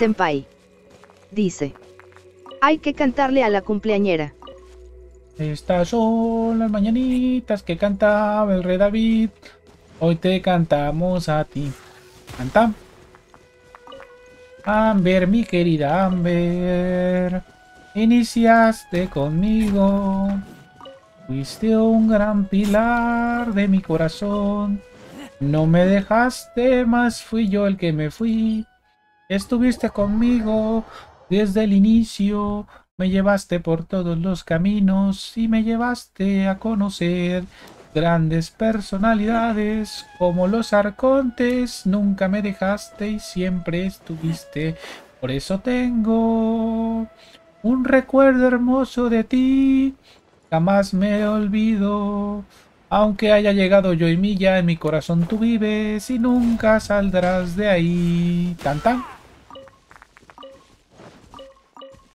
senpai. Dice. Hay que cantarle a la cumpleañera. Estas son las mañanitas que cantaba el rey David. Hoy te cantamos a ti. Canta. Amber, mi querida Amber, iniciaste conmigo. Fuiste un gran pilar de mi corazón. No me dejaste, más fui yo el que me fui. Estuviste conmigo desde el inicio. Me llevaste por todos los caminos y me llevaste a conocer grandes personalidades como los arcontes. Nunca me dejaste y siempre estuviste. Por eso tengo un recuerdo hermoso de ti. Jamás me olvido. Aunque haya llegado yo y Milla, en mi corazón tú vives y nunca saldrás de ahí. Tan tan.